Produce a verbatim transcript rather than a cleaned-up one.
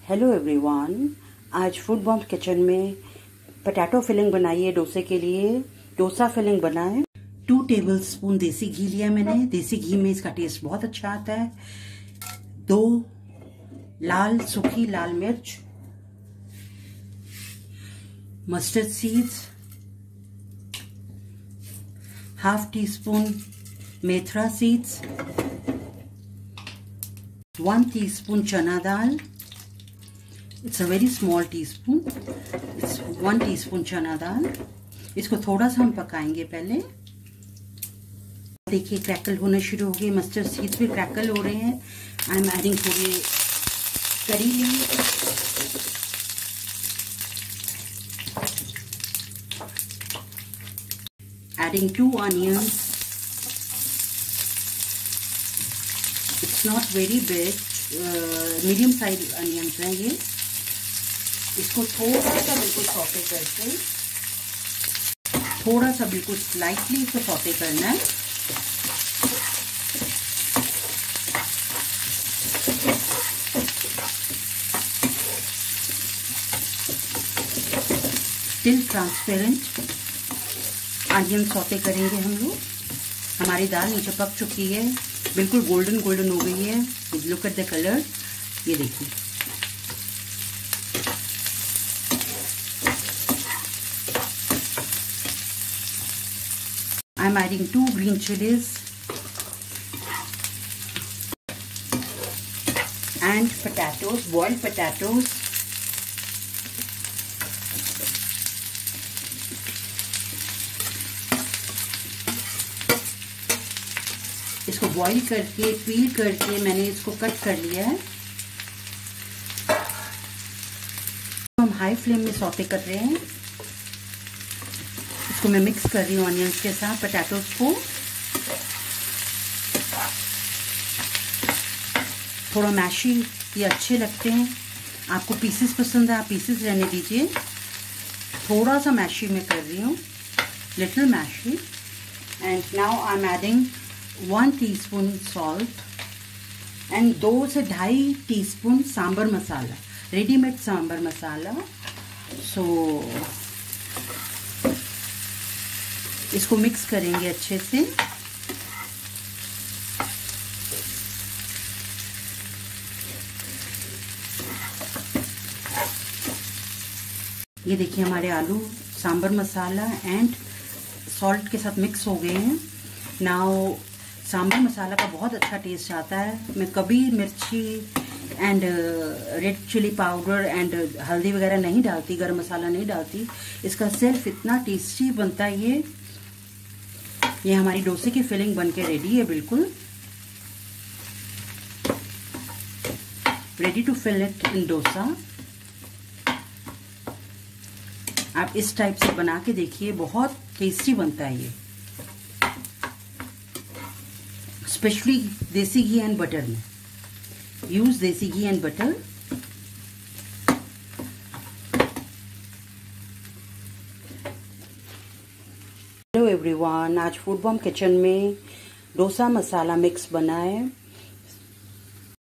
Hello everyone, आज Food Bomb Kitchen में potato filling बनाई है डोसे के लिए। डोसा फिलिंग बनाए। टू टेबल स्पून देसी घी लिया मैंने। देसी घी में इसका टेस्ट बहुत अच्छा आता है। दो लाल सूखी लाल मिर्च, mustard seeds, half teaspoon मेथरा seeds, one teaspoon chana dal. It's a very small teaspoon. It's one teaspoon chana dal. इसको थोड़ा सा हम पकाएंगे पहले। देखिए क्रैकल होना शुरू हो गई। मस्टर्ड सीड्स भी क्रैकल हो रहे हैं। आई एम एडिंग थोड़ी curry leaves, adding two onions. It's not very big, medium size onions हैं ये। इसको थोड़ा सा बिल्कुल सौटे करके, थोड़ा सा बिल्कुल स्लाइटली इसको सौटे करना है। टिल ट्रांसपेरेंट ऑनियन सौटे करेंगे हम लोग। हमारी दाल नीचे पक चुकी है, बिल्कुल गोल्डन गोल्डन हो गई है। लुक एट द कलर, ये देखिए। I am adding two green chillies and potatoes, boiled potatoes. इसको बॉईल करके पील करके मैंने इसको कट कर लिया है। हम हाई फ्लेम में सौटे कर रहे हैं। इसको मैं मिक्स कर रही हूँ ऑनियंस के साथ पोटैटोज को। थोड़ा मैशी ये अच्छे लगते हैं। आपको पीसेस पसंद है, आप पीसेस रहने दीजिए। थोड़ा सा मैशी मैं कर रही हूँ, little mashy. And now I am adding one teaspoon salt and दो से ढाई teaspoon sambar masala, readymade sambar masala. So so, इसको मिक्स करेंगे अच्छे से। ये देखिए हमारे आलू सांबर मसाला एंड सॉल्ट के साथ मिक्स हो गए हैं। नाउ सांबर मसाला का बहुत अच्छा टेस्ट आता है। मैं कभी मिर्ची and red chilli powder and हल्दी वगैरह नहीं डालती, गरम मसाला नहीं डालती। इसका सिर्फ इतना टेस्टी बनता है ये। ये हमारी डोसे की फिलिंग बनके रेडी है, बिल्कुल ready to fill it in dosa. आप इस टाइप से बना के देखिए, बहुत टेस्टी बनता है ये, स्पेशली देसी घी एंड बटर में। यूज देसी घी एंड बटर। हेलो एवरीवन, आज फूड बॉम्ब किचन में डोसा मसाला मिक्स बना है।